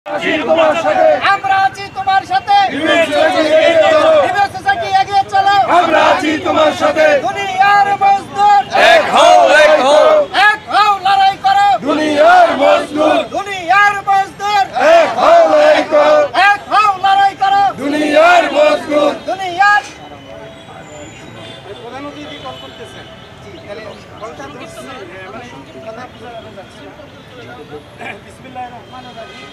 আমরা আছি তোমার সাথে সোসাইটি এগিয়ে চলো আমরা আছি তোমার সাথে দুনিয়ার মজদুর এক হও লড়াই করো দুনিয়ার মজদুর দুনিয়ার মজদুর এক হও লড়াই করো দুনিয়ার মজদুর দুনিয়ার প্রধান অতিথি কল করতেছেন তাহলে কলটা ধরছি মানে কথা বোঝা যাচ্ছে না। বিসমিল্লাহির রহমানির রহিম।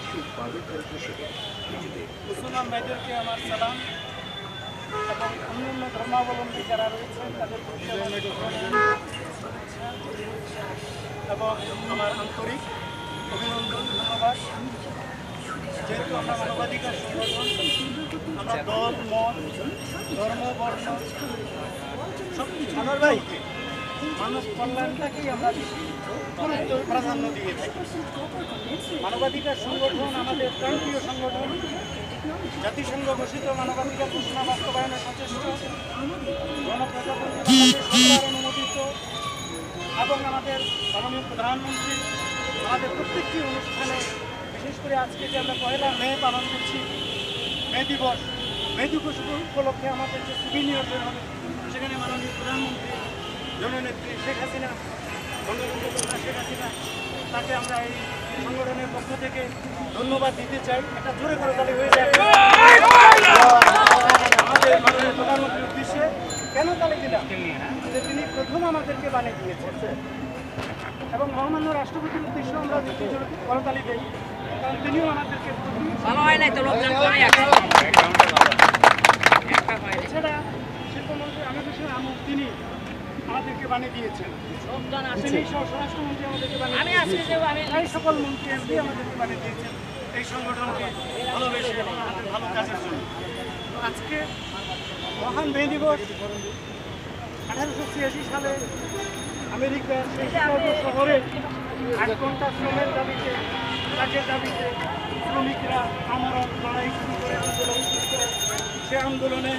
মুসলমান ভাইদেরকে আমার সালাম এবং অন্যান্য ধর্মাবলম্বী যারা রয়েছেন তাদের প্রতি আমার শুভেচ্ছা এবং আমার আন্তরিক অভিনন্দন ধন্যবাদ। যেহেতু আমরা মানবাধিকার সংগঠন, আমরা দল মত ধর্ম বর্ণ সব কিছু মানব কল্যাণটাকেই আমরা প্রাধান্য দিয়ে থাকি। মানবাধিকার সংগঠন আমাদের প্রান্তীয় সংগঠন, জাতিসংঘ ঘোষিত মানবাধিকার ঘোষণা বাস্তবায়নে সচেষ্ট, গণপ্রজাতন্ত্রী সরকার অনুমোদিত এবং আমাদের মাননীয় প্রধানমন্ত্রী আমাদের প্রত্যেকটি অনুষ্ঠানে, বিশেষ করে আজকে যে আমরা 1 মে পালন করছি মে দিবস, মে দিবস উপলক্ষে আমাদের যে সুবিনিয়র বের হবে সেখানে মাননীয় প্রধানমন্ত্রী জননেত্রী শেখ হাসিনা, বঙ্গবন্ধু শেখ হাসিনা, তাকে আমরা এই সংগঠনের পক্ষ থেকে ধন্যবাদ দিতে চাই। একটা জোরে করে তালি হয়ে যায় আমাদের মাননীয় প্রধানমন্ত্রীর উদ্দেশ্যে। কেন তালি দিলাম? যে তিনি প্রথম আমাদেরকে বানিয়ে দিয়েছেন এবং মহামান্য রাষ্ট্রপতির উদ্দেশ্যে আমরা করতালি দেই, কারণ তিনিও আমাদেরকে এছাড়া শিল্পমন্ত্রী আমির হোসেন আমু তিনি আমাদেরকে বানিয়ে দিয়েছেন, তিনি স্বরাষ্ট্রমন্ত্রী আমাদেরকে বানিয়ে দিয়েছেন, এই সকল মন্ত্রী এমপি আমাদেরকে বানিয়ে দিয়েছেন এই সংগঠনকে ভালোবেসে এবং আমাদের ভালো কাজের জন্য। আজকে মহান মে দিবস 1886 সালে আমেরিকার শিকাগো শহরে 8 ঘন্টা শ্রমের দাবিতে, কাজের দাবিতে শ্রমিকরা আমরণ লড়াই শুরু করে আন্দোলন শুরু করে। সে আন্দোলনে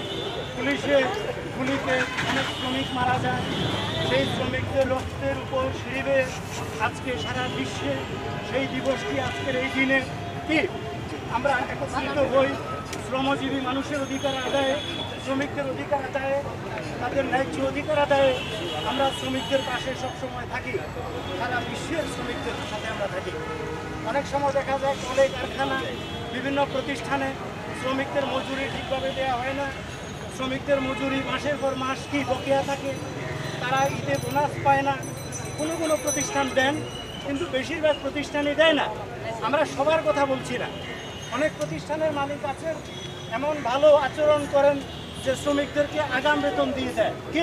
গুলিতে অনেক শ্রমিক মারা যায়। সেই শ্রমিকদের রক্তের উপর সিঁড়িবে আজকে সারা বিশ্বে সেই দিবসটি আজকের এই দিনে কি আমরা একত্রিত হই শ্রমজীবী মানুষের অধিকার আদায়ে, শ্রমিকদের অধিকার আদায়ে, তাদের ন্যায্য অধিকার আদায়ে আমরা শ্রমিকদের পাশে সবসময় থাকি, সারা বিশ্বের শ্রমিকদের সাথে আমরা থাকি। অনেক সময় দেখা যায় কলে কারখানা বিভিন্ন প্রতিষ্ঠানে শ্রমিকদের মজুরি ঠিকভাবে দেওয়া হয় না, শ্রমিকদের মজুরি মাসের পর মাস কি বকেয়া থাকে, তারা ঈদে বোনাস পায় না। কোনো কোনো প্রতিষ্ঠান দেন কিন্তু বেশিরভাগ প্রতিষ্ঠানই দেয় না। আমরা সবার কথা বলছি না, অনেক প্রতিষ্ঠানের মালিক আছেন এমন ভালো আচরণ করেন যে শ্রমিকদেরকে আগাম বেতন দিয়ে দেয় কি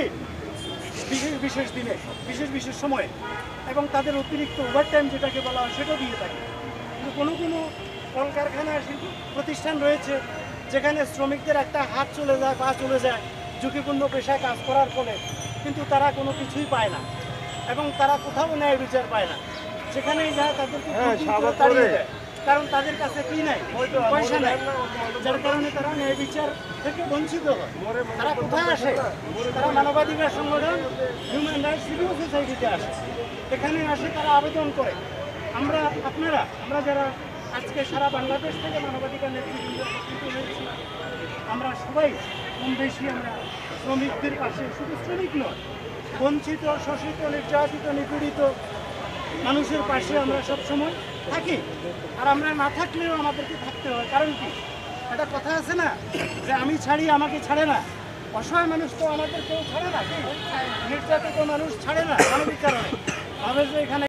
বিশেষ দিনে বিশেষ সময়ে, এবং তাদের অতিরিক্ত ওভারটাইম যেটাকে বলা হয় সেটাও দিয়ে থাকে। কিন্তু কোনো কোনো কলকারখানা প্রতিষ্ঠান রয়েছে যেখানে শ্রমিকদের একটা হাত চলে যায়, পা চলে যায় ঝুঁকিপূর্ণ পেশায় কাজ করার ফলে, কিন্তু তারা কোনো কিছুই পায় না এবং তারা কোথাও ন্যায় বিচার পায় না। সেখানেই যায় তাদেরকে তাড়িয়ে দেয়, কারণ তাদের কাছে কি নাই, পয়সা নাই, যার কারণে তারা ন্যায় বিচার থেকে বঞ্চিত হয়। তারা কোথায় আসে? তারা মানবাধিকার সংগঠন হিউম্যান রাইটস সিভিল সোসাইটিতে আসে, এখানে আসে তারা আবেদন করে। আমরা যারা আজকে সারা বাংলাদেশ থেকে মানবাধিকার নেতৃবৃন্দ একত্রিত হয়েছি, আমরা সবাই কম বেশি আমরা শ্রমিকদের পাশে, শুধু শ্রমিক নয়, বঞ্চিত, শোষিত, নির্যাতিত, নিপীড়িত মানুষের পাশে আমরা সবসময় থাকি। আর আমরা না থাকলেও আমাদেরকে থাকতে হয়। কারণ কি, একটা কথা আছে না যে আমি ছাড়ি আমাকে ছাড়ে না। অসহায় মানুষ তো আমাদের কেউ ছাড়ে না, নির্যাতিত মানুষ ছাড়ে না মানবিক কারণে, ভাবে যে এখানে